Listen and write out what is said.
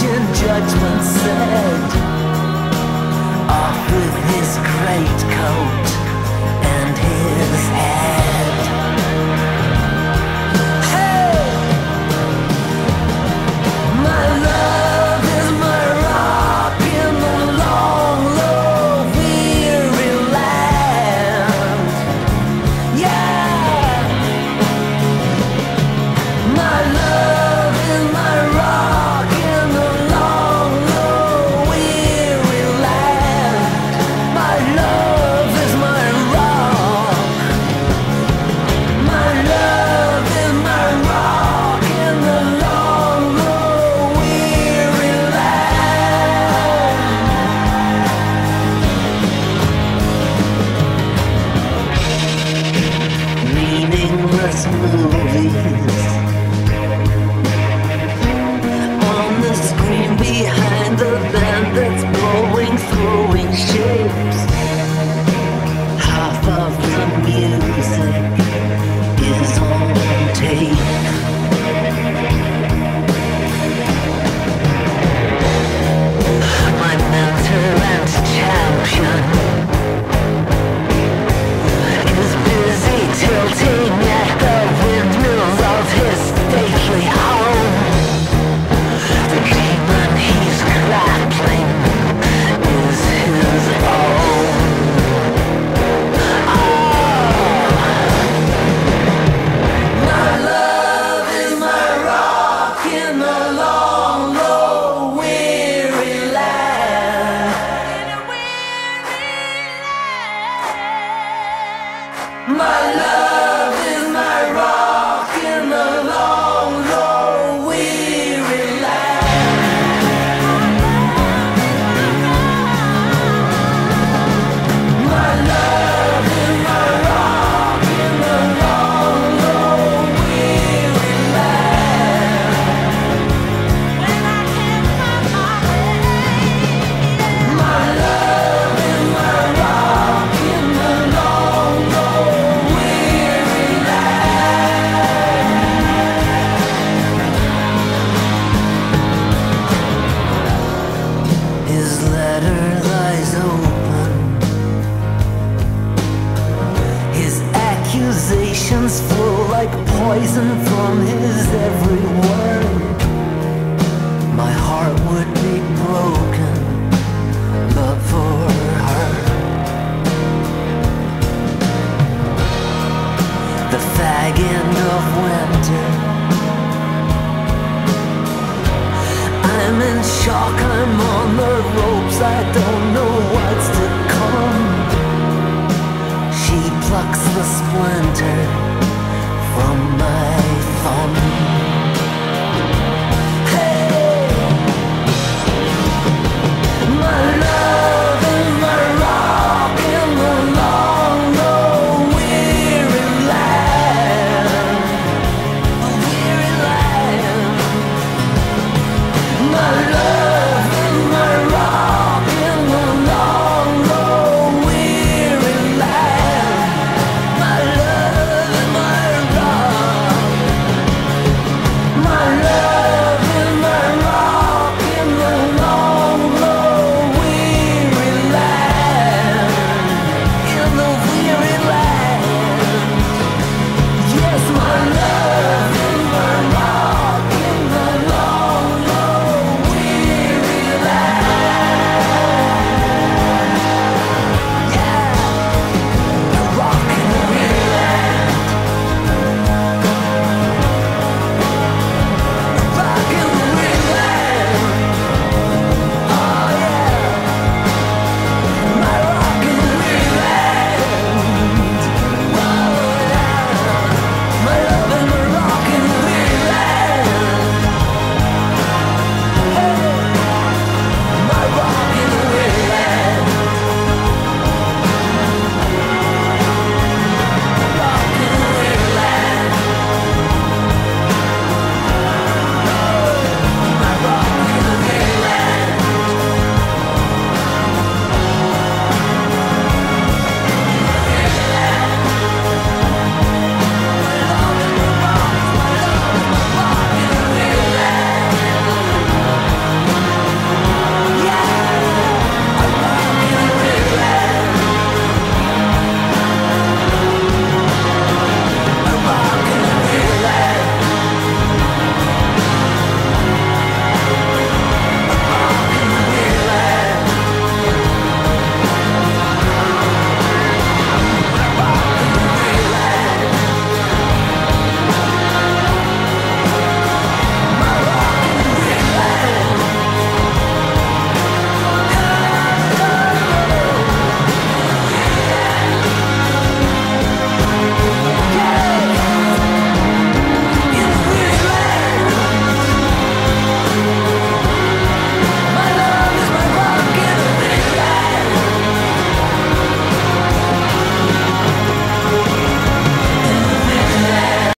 ancient judgment said, off with his greatcoat and his head. Hey! My love is my rock in the long, low, weary land. Yeah! My love is my rock in the long, low, weary land. My love is my rock. My love is my rock in the long, low, weary land. Meaningless movies on the screen behind the band that's blowing, throwing shapes. Half of the music is on tape. My mentor and champion is busy tilting at the windmills of his stately home. The demon he's grappling is his own. My love is my rock in the long, low, weary land. My love is my rock in the long, low, weary land. My love is my rock in the long, low, weary land. My love is my rock in the long, low, weary land. His letter lies open. His accusations flow like poison from his every word. My heart would be broken but for her. The fag end of winter. I'm in shock, I'm on the ropes, I don't know what's to come. She plucks the splinter from my thumb.